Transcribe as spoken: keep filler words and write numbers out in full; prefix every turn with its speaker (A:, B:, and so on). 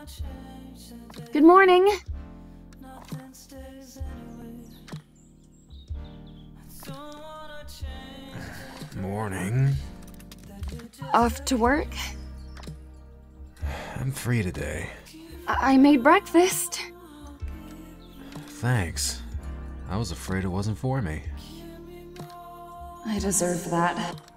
A: Good morning.
B: Morning.
A: Off to work?
B: I'm free today.
A: I, I made breakfast.
B: Thanks. I was afraid it wasn't for me.
A: I deserve that.